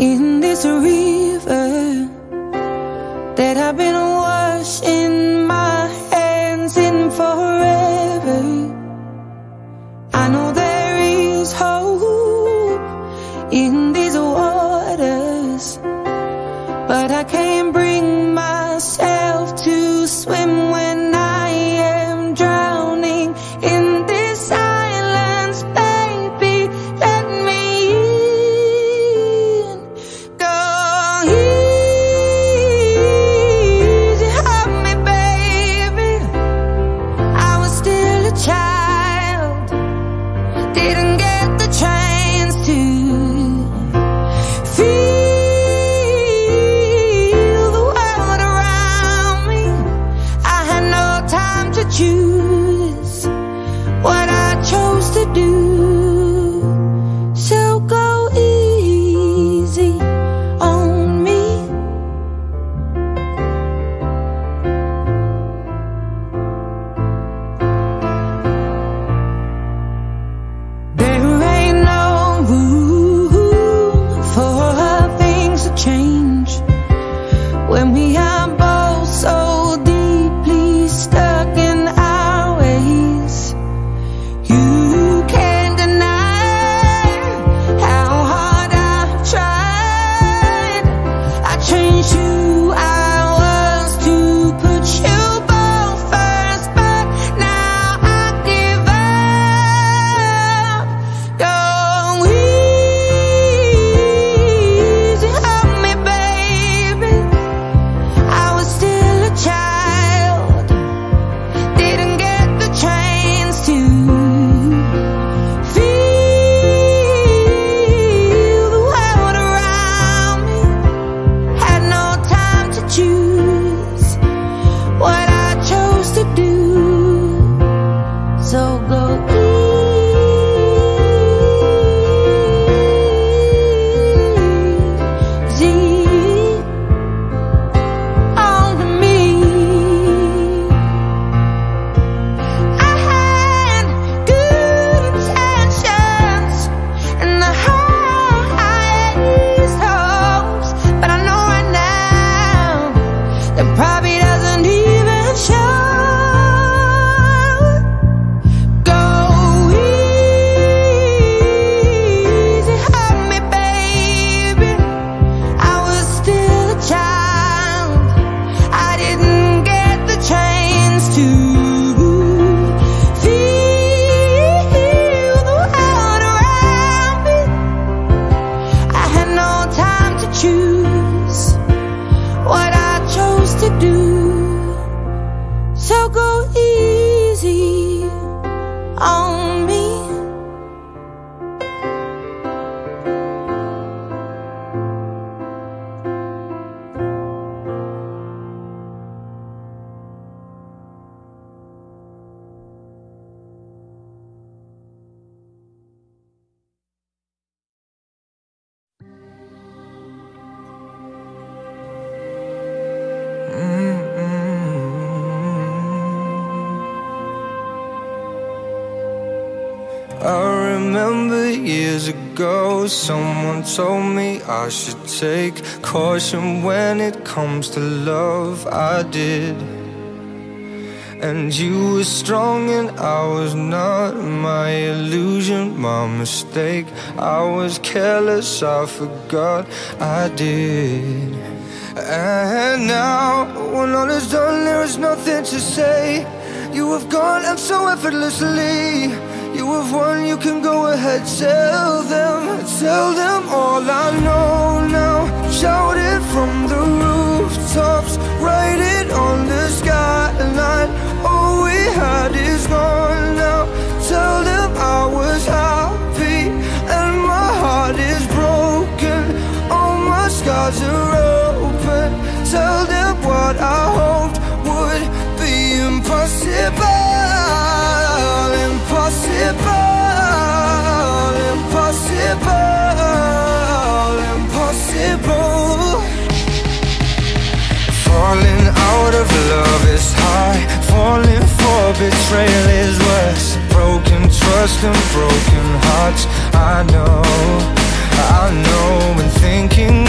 in this river that I've been washing my hands in forever. I know there is hope in these waters, but I can't bring myself to swim when I am drowning in this silence. Baby, let me in. Go easy on me, baby. I was still a child, didn't get the chance to feel the world around me. I had no time to choose what I chose to do. So go easy on me. There ain't no room for things to change when we are both so deeply stuck in our ways. You can't deny how hard I've tried. I changed who I was to put you both first, but now I give up. Go easy on me, baby. I was still a child, didn't get the chance to feel the world around me. Had no time to choose what I chose to do. So go easy on me. I had good intentions and the highest hopes, but I know right now that probably doesn't even show. Go easy on me, baby. I was still a child, I didn't get the chance to feel the world around me. I had no time to choose what I chose to do. So go easy on me. I remember years ago, someone told me I should take caution when it comes to love. I did. And you were strong and I was not. My illusion, my mistake. I was careless, I forgot I did. And now, when all is done, there is nothing to say. You have gone and so effortlessly. You have won, you can go ahead, tell them all I know now. Shout it from the rooftops, write it on the skyline. All we had is gone now. Tell them I was happy and my heart is broken. All my scars are open. Tell them what I hoped would be impossible. Impossible, impossible, impossible. Falling out of love is high, falling for betrayal is worse. Broken trust and broken hearts, I know, and thinking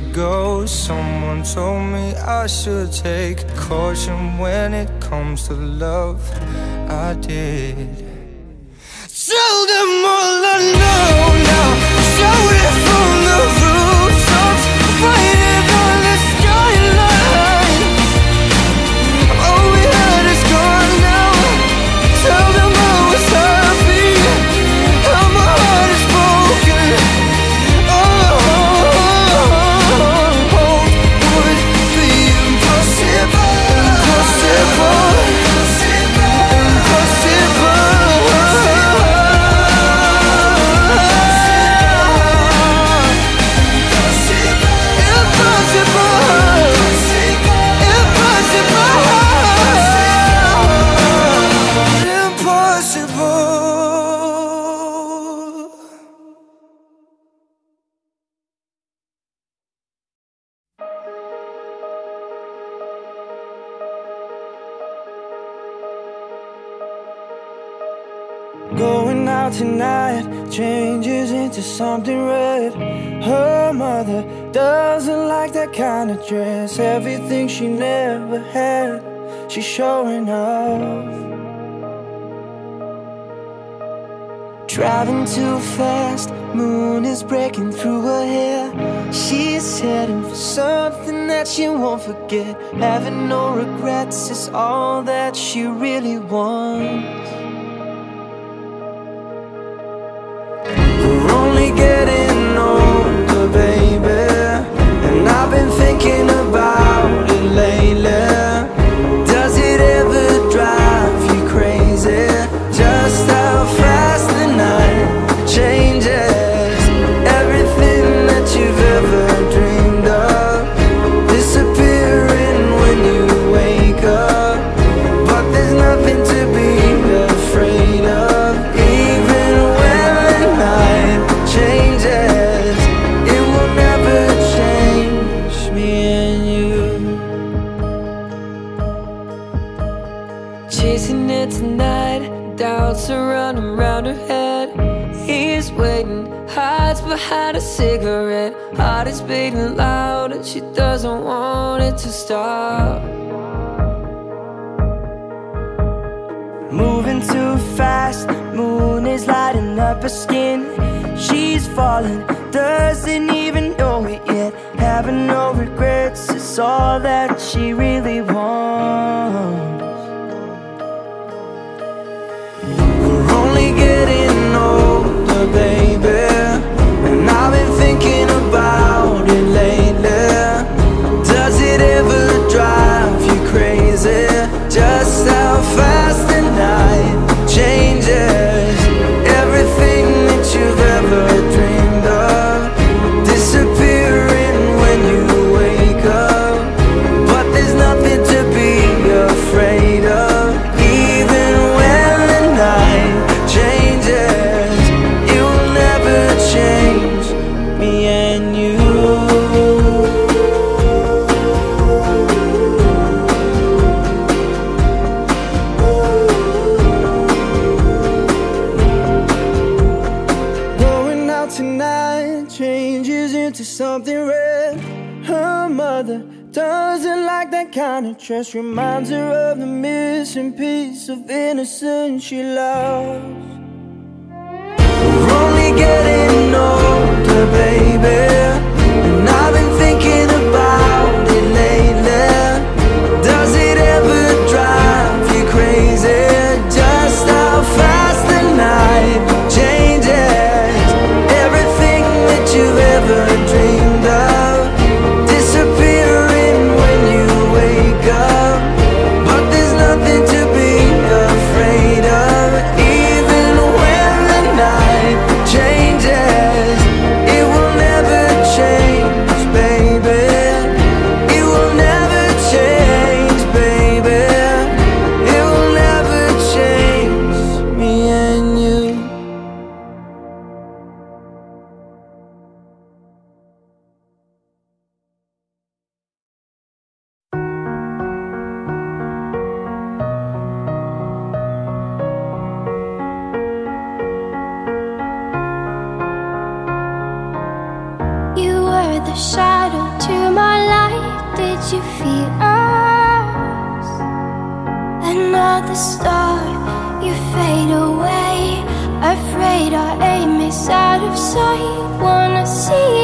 ago, someone told me I should take caution when it comes to love. I did. Tell them all I know now. Shout it from the rooftops, waiting on the skyline. All we had is gone now. Tell them I was happy, how my heart is broken. Would be impossible, impossible, impossible. Going out tonight changes into something red. Her mother doesn't like that kind of dress. Everything she never had, she's showing off. Driving too fast, moon is breaking through her hair. She's heading for something that she won't forget. Having no regrets is all that she really wants. We're only getting older, baby, and I've been thinking about it lately. Does it ever drive you crazy? Just how fast the night changes. Everything that you've ever dreamed of disappearing when you wake up. But there's nothing to be afraid of. Even when the night changes, it will never change me and you. Chasing it tonight, doubts are running round her head. He's waiting, hides behind a cigarette. Heart is beating loud and she doesn't want it to stop. Moving too fast, moon is lighting up her skin. She's falling, doesn't even know it yet. Having no regrets is all that she really wants. We're only getting older, baby, and I've been thinking about it lately. Does it ever drive you crazy? Just how fast the night changes. Everything that you've ever dreamed of disappearing when you wake up. But there's nothing to be afraid of. Even when the night changes, it will never change me and you. Going out tonight changes into something red. Her mother doesn't like that kind of dress. Reminds her of the missing piece of innocence she lost. We're only getting older, baby, and I've been thinking about it lately. Does it ever drive you crazy? Just how fast the night changes. Everything that you've ever dreamed of disappearing when you wake up. But there's nothing to be afraid of. Even when the night changes, it will never change, baby. It will never change, baby. It will never change me and you. You were the shadow you feel us? Another star, you fade away. Afraid our aim is out of sight. Wanna see